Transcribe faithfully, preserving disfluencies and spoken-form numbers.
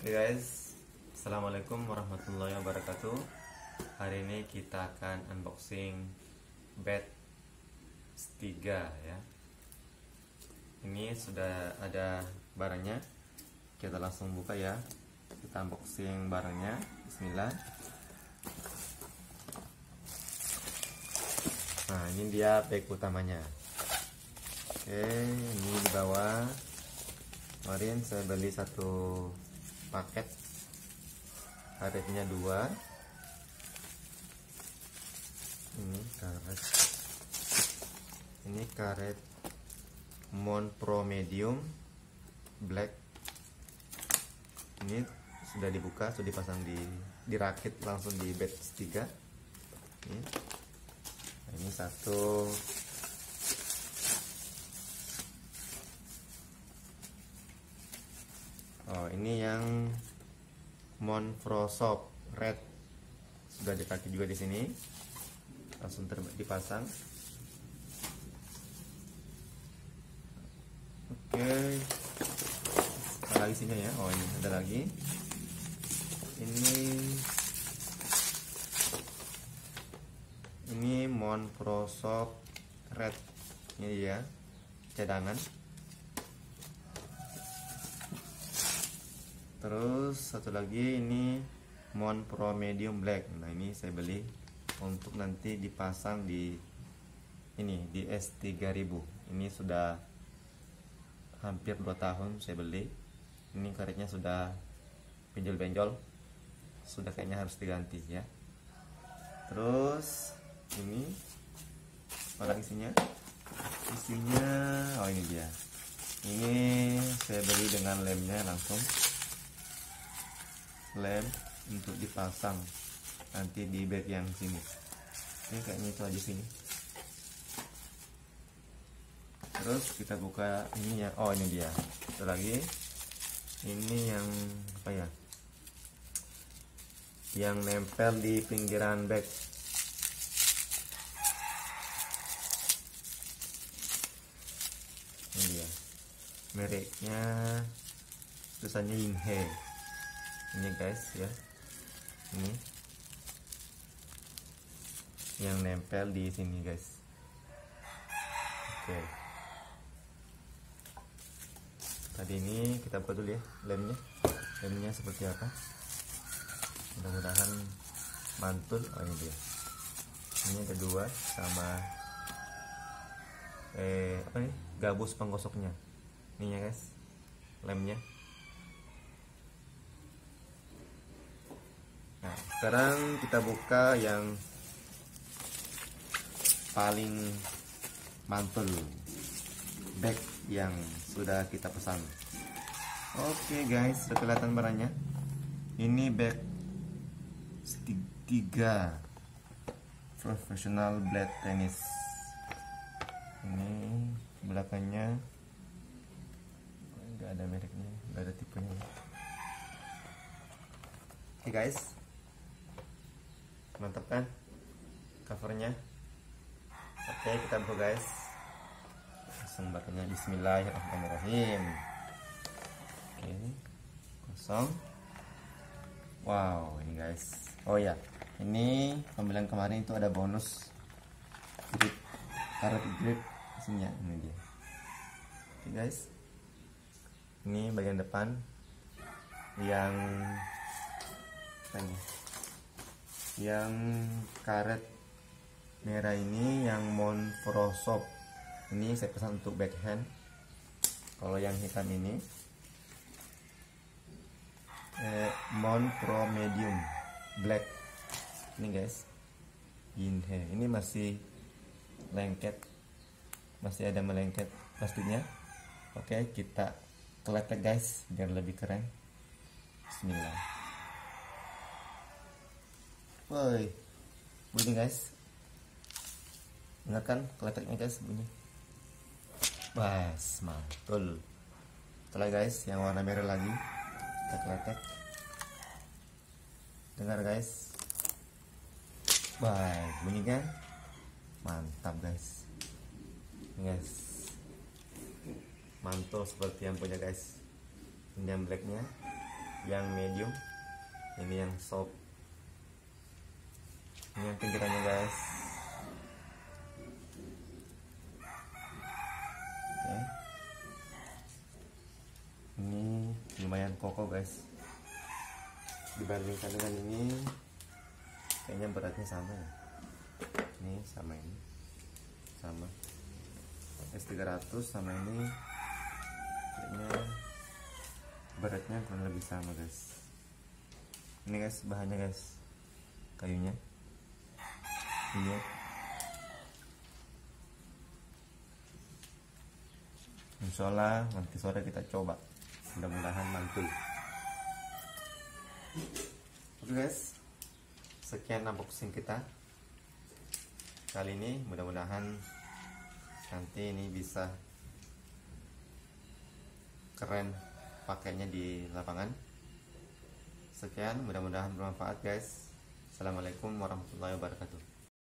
Oke guys, assalamualaikum warahmatullahi wabarakatuh. Hari ini kita akan unboxing bed tiga ya. Ini sudah ada barangnya. Kita langsung buka ya. Kita unboxing barangnya. Bismillah. Nah, ini dia bag utamanya. Oke, ini di bawah. Kemarin saya beli satu paket, karetnya dua. Ini karet, ini karet Mon Pro Medium Black. Ini sudah dibuka, sudah dipasang di dirakit langsung di bed tiga. Ini, nah, ini satu. Oh, ini yang Mon Pro Soft Red, sudah dipakai juga di sini, langsung dipasang. Oke, ada lagi sini ya. Oh, ini ada lagi. Ini ini Mon Pro Soft Red, ini ya cadangan. Terus satu lagi ini Mon Pro Medium Black. Nah, ini saya beli untuk nanti dipasang di ini di S tiga ribu. Ini sudah hampir dua tahun saya beli. Ini karetnya sudah benjol-benjol, sudah kayaknya harus diganti ya. Terus ini apa lagi isinya? Isinya oh ini dia. Ini saya beli dengan lemnya langsung. Lem untuk dipasang nanti di bed yang sini. Ini kayaknya itu aja sini. Terus kita buka ini ya. Oh, ini dia. Satu lagi. Ini yang apa ya? Yang nempel di pinggiran bed. Ini dia. Mereknya tulisannya Yinghe. Ini guys ya, ini yang nempel di sini guys. Oke, tadi ini kita buka dulu ya lemnya. Lemnya seperti apa? Mudah-mudahan mantul. Oh, ini dia. Ini yang kedua sama eh apa nih? Gabus penggosoknya. Ini ya guys, lemnya. Nah, sekarang kita buka yang paling mantul, bag yang sudah kita pesan. Oke guys, sudah kelihatan barangnya. Ini bag tiga professional blade tennis. Ini belakangnya enggak ada mereknya, enggak ada tipenya. Oke guys, mantap kan covernya. Oke, kita buka guys. Langsung bakanya. Bismillahirrahmanirrahim. Oke, kosong. Wow, ini guys. Oh ya, ini pembelian kemarin itu ada bonus grip, karet grip isinya. Ini dia. Oke guys, ini bagian depan yang ini yang karet merah ini yang Mon Pro Soft. Ini saya pesan untuk backhand. Kalau yang hitam ini eh, Mon Pro Medium Black. Ini guys, Yinghe. Ini masih lengket, masih ada melengket plastiknya. Oke, kita keletek guys biar lebih keren. Bismillah. Woi, bunyi guys. Dengar kan keleteknya guys, bunyi. Bas, mantul. Setelah guys, yang warna merah lagi kita keletek. Dengar guys. Baik, bunyi kan? Mantap guys. Ini guys. Mantul seperti yang punya guys. Ini yang blacknya. yang medium, ini yang soft. Ini yang pinggirannya guys. Oke. Ini lumayan kokoh guys, dibandingkan dengan ini kayaknya beratnya sama ya. Ini sama, ini sama S tiga ratus sama ini kayaknya beratnya kurang lebih sama guys. Ini guys bahannya guys, kayunya ini. Insyaallah nanti sore kita coba, mudah-mudahan mantul. Oke guys, sekian unboxing kita kali ini. Mudah-mudahan nanti ini bisa keren pakainya di lapangan. Sekian, mudah-mudahan bermanfaat guys. Assalamualaikum warahmatullahi wabarakatuh.